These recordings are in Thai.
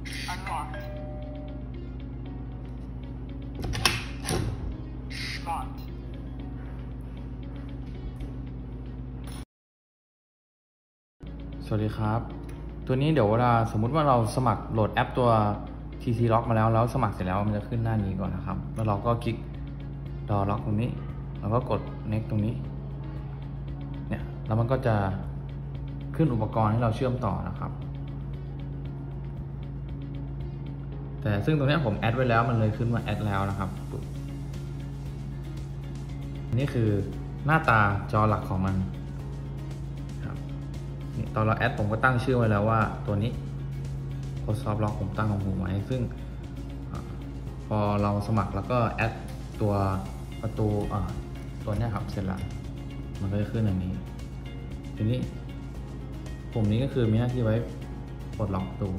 Unlocked. Locked. สวัสดีครับตัวนี้เดี๋ยวเวลาสมมุติว่าเราสมัครโหลดแอปตัว TC Lock มาแล้วสมัครเสร็จแล้วมันจะขึ้นหน้านี้ก่อนนะครับแล้วเราก็คลิก Door Lock ตรงนี้แล้วก็กด Next ตรงนี้เนี่ยแล้วมันก็จะขึ้นอุปกรณ์ให้เราเชื่อมต่อนะครับแต่ซึ่งตรงนี้ผมแอดไว้แล้วมันเลยขึ้นมาแอดแล้วนะครับนี่คือหน้าตาจอหลักของมันครับตอนเราแอดผมก็ตั้งชื่อไว้แล้วว่าตัวนี้ Microsoft Lock ผมตั้งของผมไว้ซึ่งพอเราสมัครแล้วก็แอดตัวประตูตัวนี้ครับเสร็จแล้วมันก็จะขึ้นอย่างนี้ทีนี้ปุ่มนี้ก็คือมีหน้าที่ไว้ปลดล็อกประตู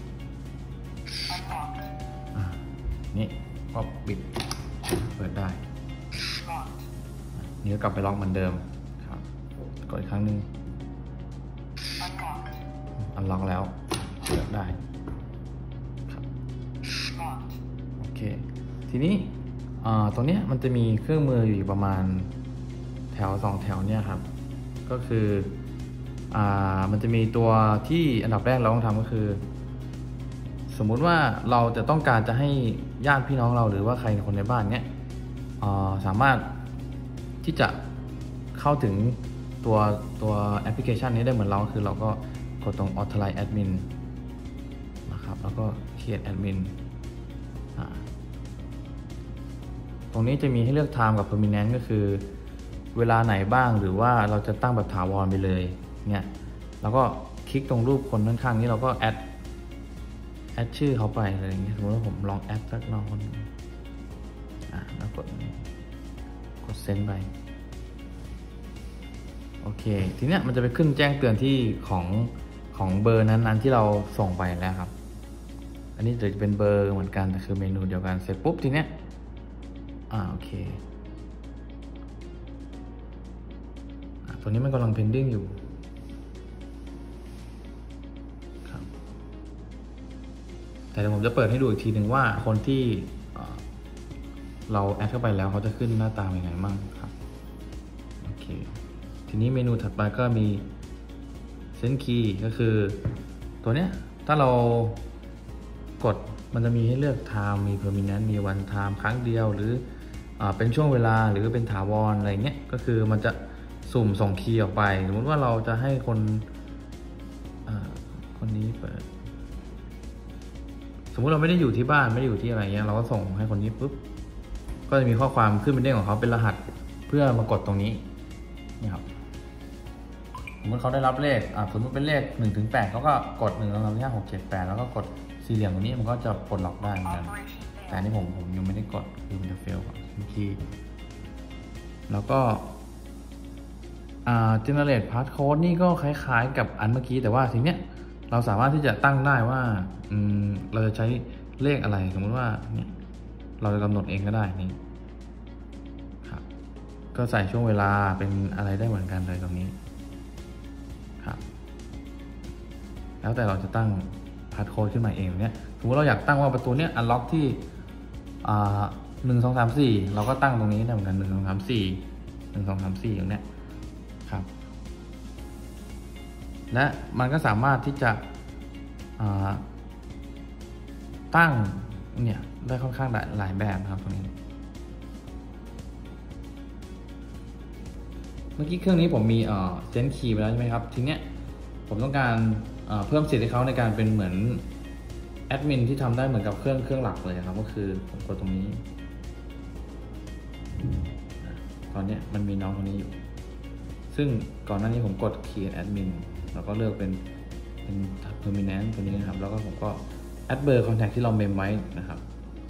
นี่ก็ปิดเปิดได้นี่ก็กลับไปล็อกเหมือนเดิมครับกดอีกครั้งหนึ่งอันล็อกแล้วเปิดได้ครับโอเคทีนี้ตรงนี้มันจะมีเครื่องมืออยู่ประมาณแถว2แถวเนี่ยครับก็คือมันจะมีตัวที่อันดับแรกเราต้องทำก็คือสมมุติว่าเราจะต้องการจะให้ญาติพี่น้องเราหรือว่าใครคนในบ้านเนี้ยสามารถที่จะเข้าถึงตัวแอปพลิเคชันนี้ได้เหมือนเราคือเราก็กดตรง Authorize Admin นะครับแล้วก็ Create Admin ตรงนี้จะมีให้เลือก Time กับ Permanent ก็คือเวลาไหนบ้างหรือว่าเราจะตั้งแบบถาวรไปเลยเนี่ยแล้วก็คลิกตรงรูปคนข้างๆนี้เราก็แอดชื่อเขาไปอะไรอย่างเงี้ยสมมติว่าผมลองแอดสักน้องคนแล้วกดเซ็นไปโอเคทีเนี้ยมันจะไปขึ้นแจ้งเตือนที่ของเบอร์นั้นๆที่เราส่งไปแล้วครับอันนี้จะเป็นเบอร์เหมือนกันแต่คือเมนูเดียวกันเสร็จปุ๊บทีเนี้ยโอเคตัวนี้มันกำลัง pending อยู่ครับแต่เดี๋ยวผมจะเปิดให้ดูอีกทีหนึ่งว่าคนที่เราแอดเข้าไปแล้วเขาจะขึ้นหน้าตาเป็นไงบ้างครับโอเคทีนี้เมนูถัดไปก็มี Send Key ก็คือตัวเนี้ยถ้าเรากดมันจะมีให้เลือก Time มี Permanent มี One Time ครั้งเดียวหรือเป็นช่วงเวลาหรือเป็นถาวรอะไรเงี้ยก็คือมันจะสุ่มส่งคีย์ออกไปสมมติว่าเราจะให้คนนี้เปิดสมมุติเราไม่ได้อยู่ที่บ้านไม่ได้อยู่ที่อะไรเงี้ยเราก็ส่งให้คนนี้ปุ๊บก็จะมีข้อความขึ้นเป็นเด้งของเขาเป็นรหัสเพื่อมากดตรงนี้นี่ครับสมมติเขาได้รับเลขสมมติเป็นเลข 1-8เขาก็กด 1 2 3 4 5 6 7 8แล้วก็กดสี่เหลี่ยมตรงนี้มันก็จะปลดล็อกได้เหมือนกันแต่นี่ผมยังไม่ได้กดคือมันจะเฟลก่อนเมื่อกี้แล้วก็generate passcode นี่ก็คล้ายๆกับอันเมื่อกี้แต่ว่าทีเนี้ยเราสามารถที่จะตั้งได้ว่าเราจะใช้เลขอะไรสมมติว่าเนี่ยเราจะกำหนดเองก็ได้นี่ครับก็ใส่ช่วงเวลาเป็นอะไรได้เหมือนกันเลยตรงนี้ครับแล้วแต่เราจะตั้งpasscodeขึ้นมาเองเนี่ยสมมติเราอยากตั้งว่าประตูเนี้ย unlock ที่1 2 3 4เราก็ตั้งตรงนี้ได้เหมือนกัน1 2 3 4 1 2 3 4อย่างเนี้ยครับและมันก็สามารถที่จะตั้งเนี่ยได้ค่อนข้างหลายแบบนะครับตรงนี้เมื่อกี้เครื่องนี้ผมมีเซนคีย์ไปแล้วใช่ไหมครับทีเนี้ยผมต้องการเพิ่มสิทธิ์ให้เขาในการเป็นเหมือนแอดมินที่ทำได้เหมือนกับเครื่องหลักเลยครับก็คือผมกดตรงนี้ตอนนี้มันมีน้องคนนี้อยู่ซึ่งก่อนหน้านี้ผมกด Create Admin แล้วก็เลือกเป็น Permanent ตัวนี้นะครับแล้วก็ผมก็แอดเบอร์ Contact ที่เราเมมไว้นะครับ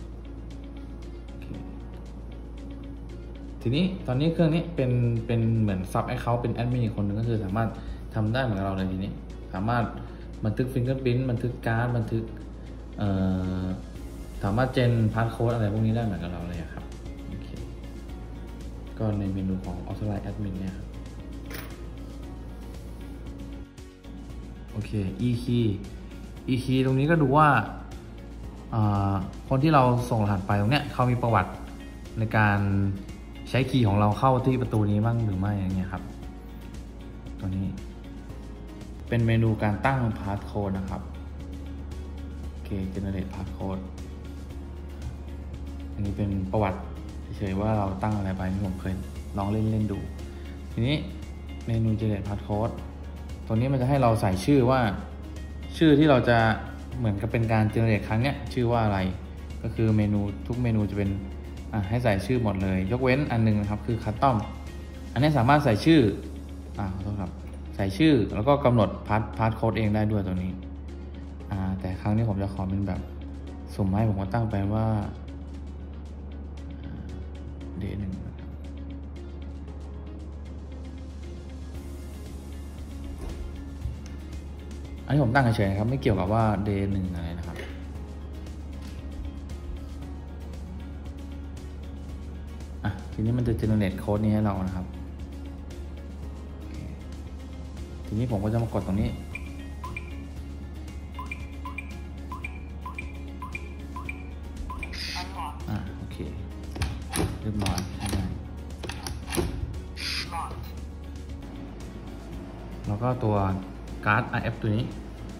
ทีนี้ตอนนี้เครื่องนี้เป็นเหมือน Sub Account เป็นแอดมินอีกคนนึงก็คือสามารถทำได้เหมือนเราเลยทีนี้สามารถบันทึก Fingerprint บันทึกการ์ดบันทึกสามารถเจนพาสโค้ดอะไรพวกนี้ได้เหมือนกับเราเลยครับโอเคก็ในเมนูของ Authorize Admin เนี่ยครับโอเค e key ตรงนี้ก็ดูว่าคนที่เราส่งรหัสไปตรงเนี้ยเขามีประวัติในการใช้คีย์ของเราเข้าที่ประตูนี้บ้างหรือไม่อย่างเงี้ยครับตัวนี้เป็นเมนูการตั้งพาสโค้ดนะครับโอเค generate passcode อันนี้เป็นประวัติเฉยๆว่าเราตั้งอะไรไปที่ผมเคยลองเล่นดูทีนี้เมนู generate passcode ตัวนี้มันจะให้เราใส่ชื่อว่าชื่อที่เราจะเหมือนกับเป็นการ generate ครั้งเนี้ยชื่อว่าอะไรก็คือเมนูทุกเมนูจะเป็นให้ใส่ชื่อหมดเลยยกเว้นอันนึงนะครับคือ custom อันนี้สามารถใส่ชื่อขอโทษครับใส่ชื่อแล้วก็กำหนดพาสโค้ดเองได้ด้วยตัวนี้แต่ครั้งนี้ผมจะขอเป็นแบบสุ่มให้ผมก็ตั้งไปว่าday 1อันนี้ผมตั้งเฉยๆครับไม่เกี่ยวกับว่า day 1อะไรนะครับทีนี้มันจะ generate โค้ดนี้ให้เรานะครับทีนี้ผมก็จะมากดตรงนี้โอเคเรียบร้อยแล้วก็ตัวการ์ด RF ตัวนี้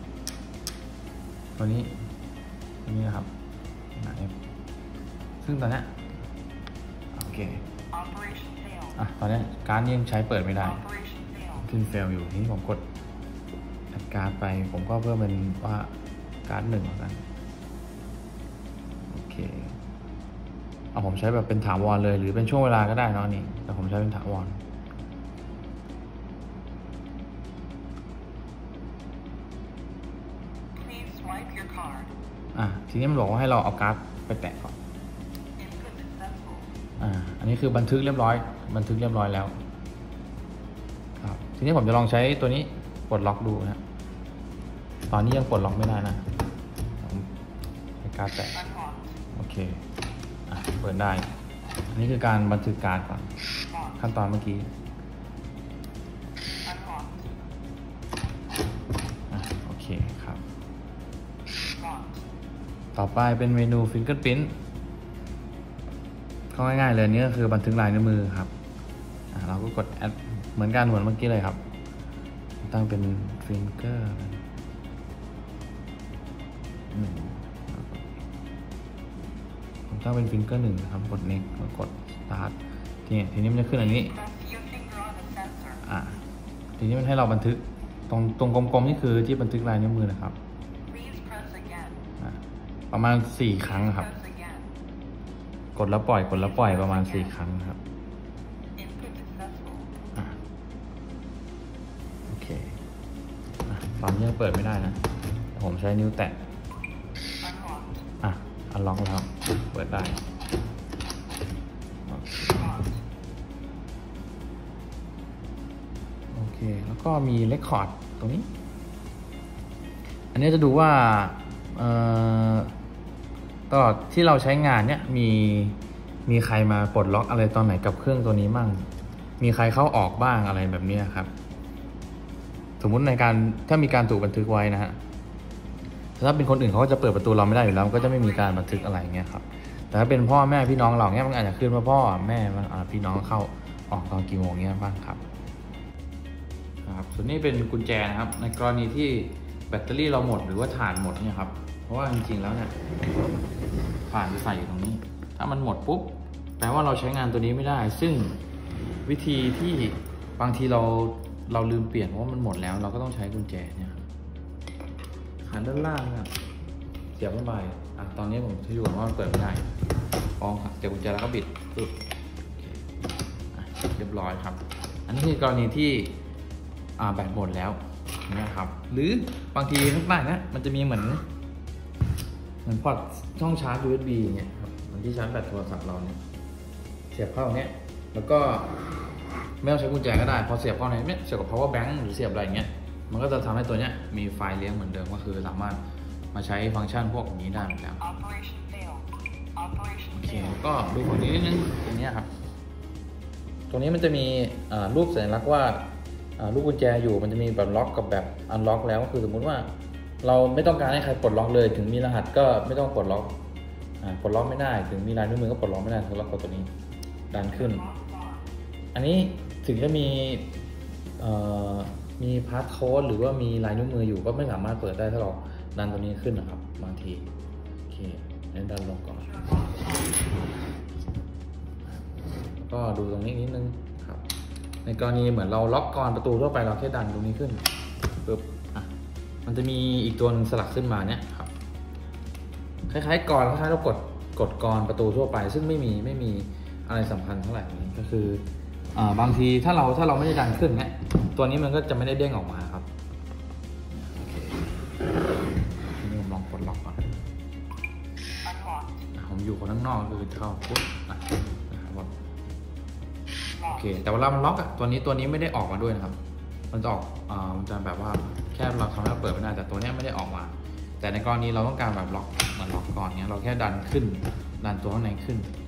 นะครับ RF ซึ่งตอนนี้โอเคตอนนี้การ์ดยังใช้เปิดไม่ได้ขึ้นเฟลอยู่ทีนี้ผมกดแอดการ์ดไปผมก็เพิ่มเป็นว่าการ์ด1แล้วกันโอเคผมใช้แบบเป็นถาวรเลยหรือเป็นช่วงเวลาก็ได้เนาะนี่แต่ผมใช้เป็นถาวรทีนี้มันบอกว่าให้เราเอาการ์ดไปแตะก่อนอันนี้คือบันทึกเรียบร้อยแล้วครับทีนี้ผมจะลองใช้ตัวนี้ปลดล็อกดูนะตอนนี้ยังปลดล็อกไม่ได้นะให้การ์ดแตะโอเคเปิดได้อันนี้คือการบันทึกการ์ดก่อนขั้นตอนเมื่อกี้โอเคครับต่อไปเป็นเมนู Fingerprint ก็ง่ายๆเลยนี่ก็คือบันทึกลายนิ้วมือครับเราก็กดแอดเหมือนกันเหมือนเมื่อกี้เลยครับตั้งเป็น Finger ผมตั้งเป็น Finger 1นะครับกด Next แล้วกด Start ทีนี้มันจะขึ้นอันนี้ทีนี้มันให้เราบันทึกตรงกลมๆนี่คือที่บันทึกลายนิ้วมือนะครับประมาณ4 ครั้งครับกดแล้วปล่อยประมาณ4 ครั้งครับโอเคตอนนี้ยังเปิดไม่ได้นะผมใช้นิ้วแตะอันล็อกแล้วเปิดได้โอเคแล้วก็มีเรคคอร์ดตรงนี้อันนี้จะดูว่าตลอดที่เราใช้งานเนี่ยมีใครมาปลดล็อกอะไรตอนไหนกับเครื่องตัวนี้มั่งมีใครเข้าออกบ้างอะไรแบบนี้ครับสมมุติถ้ามีการถูกบันทึกไว้นะฮะถ้าเป็นคนอื่นเขาก็จะเปิดประตูเราไม่ได้อยู่แล้วก็จะไม่มีการบันทึกอะไรเงี้ยครับแต่ถ้าเป็นพ่อแม่พี่น้องเราเนี้ยมันอาจจะขึ้นว่าพ่อแม่พี่น้องเข้าออกตอนกี่โมงเงี้ยบ้างครับส่วนนี้เป็นกุญแจนะครับในกรณีที่แบตเตอรี่เราหมดหรือว่าถ่านหมดเนี่ยครับเพราะว่าจริงๆแล้วเนี่ยถ่านจะใส่อยู่ตรงนี้ถ้ามันหมดปุ๊บแปลว่าเราใช้งานตัวนี้ไม่ได้ซึ่งวิธีที่บางทีเราลืมเปลี่ยนเพราะว่ามันหมดแล้วเราก็ต้องใช้กุญแจเนี่ยขันด้านล่างครับเสียบเข้าไปตอนนี้ผมที่ดูว่ามันเปิดไม่ได้เสียบกุญแจแล้วก็บิดปึ๊บเรียบร้อยครับอันนี้คือกรณีที่แบตหมดแล้วนะครับหรือบางทีข้างใต้นะมันจะมีเหมือนพอร์ตช่องชาร์จ USB อย่างเงี้ยครับเหมือนที่ชาร์จแบตโทรศัพท์เราเนี่ยเสียบเข้าเนี้ยแล้วก็ไม่ต้องใช้กุญแจก็ได้พอเสียบเข้าในเนี้ยเสียบกับ power bank หรือเสียบอะไรอย่างเงี้ยมันก็จะทำให้ตัวเนี้ยมีไฟล์เลี้ยงเหมือนเดิมก็คือสามารถมาใช้ฟังก์ชันพวกนี้ได้เหมือนกันโอเคก็ดูฝั่งนี้นิดนึงตรงนี้ครับตรงนี้มันจะมีรูปสัญลักษณ์ว่าลูกกุญแจอยู่มันจะมีแบบล็อกกับแบบอันล็อกแล้วก็คือสมมุติว่าเราไม่ต้องการให้ใครปลดล็อกเลยถึงมีรหัสก็ไม่ต้องปลดล็อกปลดล็อกไม่ได้ถึงมีลายนิ้วมือก็ปลดล็อกไม่ได้สำหรับตัวนี้ดันขึ้นอันนี้ถึงจะมีพาสโค้ดหรือว่ามีลายนิ้วมืออยู่ก็ไม่สามารถเปิดได้ถ้าเราดันตัวนี้ขึ้นนะครับบางทีโอเคงั้นดันลงก่อนก็ดูตรงนี้นิดนึงครับในกรณีเหมือนเราล็อกกรประตูทั่วไปเราแค่ดันตรงนี้ขึ้นปึ๊บมันจะมีอีกตัวนึงสลักขึ้นมาเนี่ยครับคล้ายๆกรคล้ายๆเรากดกรประตูทั่วไปซึ่งไม่มีอะไรสำคัญเท่าไหร่นี้ก็คือบางทีถ้าเราไม่ได้ดันขึ้นเนี่ยตัวนี้มันก็จะไม่ได้เด้งออกมาครับทีนี้ผมลองกดล็อกก่อนผมอยู่คนข้างนอกคือเข้าปุ๊บนะครับโอเคแต่เวลามันล็อกตัวนี้ไม่ได้ออกมาด้วยนะครับมันจะออกมันจะแบบว่าแค่เราทำให้เราเปิดไม่ได้แต่ตัวนี้ไม่ได้ออกมาแต่ในกรณีเราต้องการแบบล็อกเหมือนล็อกก่อนเนี้ยเราแค่ดันขึ้นดันตัวข้างในขึ้น